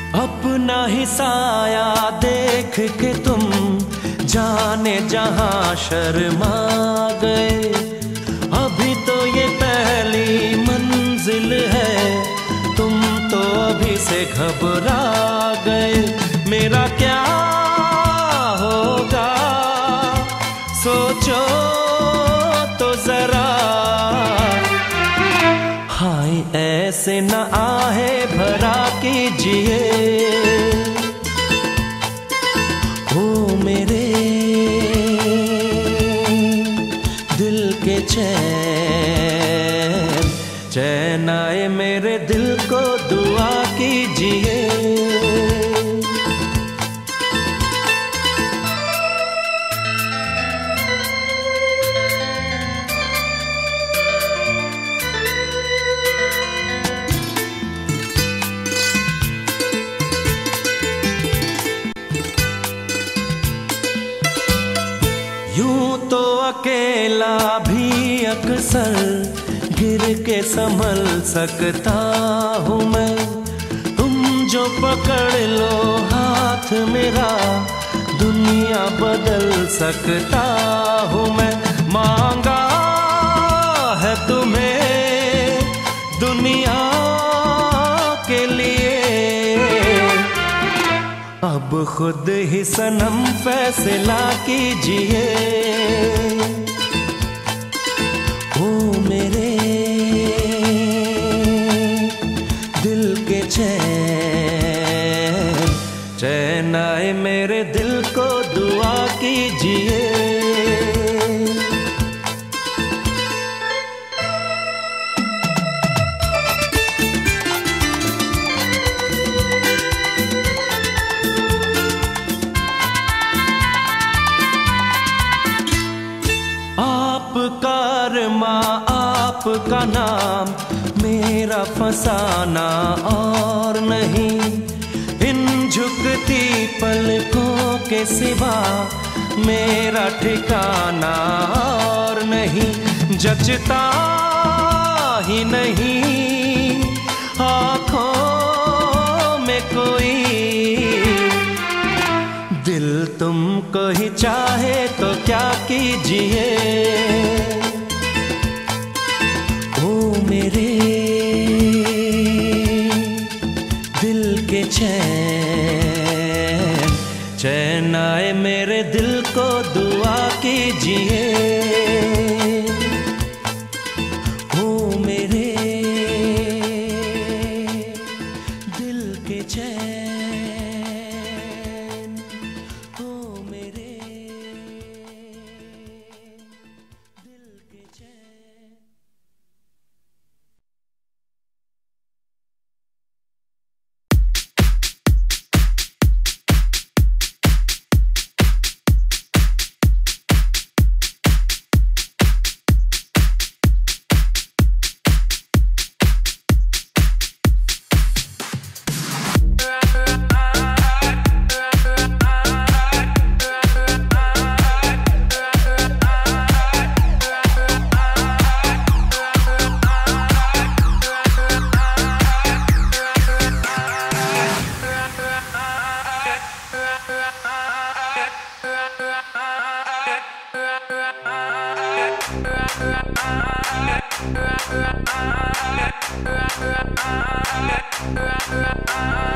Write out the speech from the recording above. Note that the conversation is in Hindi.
अपना ही साया देख के तुम जाने जहां शर्मा गए। अभी तो ये पहली मंजिल है, तुम तो अभी से घबरा गए। मेरा क्या होगा सोचो तो जरा, हाय ऐसे न आहे भरा कीजिए ओ मेरे दिल के चैन, चैन आए मेरे दिल को दुआ कीजिए। यूं तो अकेला भी अक्सर गिर के संभल सकता हूँ मैं, तुम जो पकड़ लो हाथ मेरा दुनिया बदल सकता हूँ मैं। मांगा है तुम्हें दुनिया के लिए, अब खुद ही सनम फैसला कीजिए ओ मेरे दिल के चैन, चैन आए मेरे दिल को दुआ कीजिए। आपका अरमा आपका नाम मेरा फसाना और नहीं, इन झुकती पलकों के सिवा मेरा ठिकाना और नहीं। जचता ही नहीं आँखों में कोई, दिल तुमको ही चाहे तो क्या कीजिए ओ मेरे दिल के चैन, चैन आए मेरे दिल को दुआ कीजिए ओ मेरे दिल के चैन, ओ मेरे दिल के चैन। Ah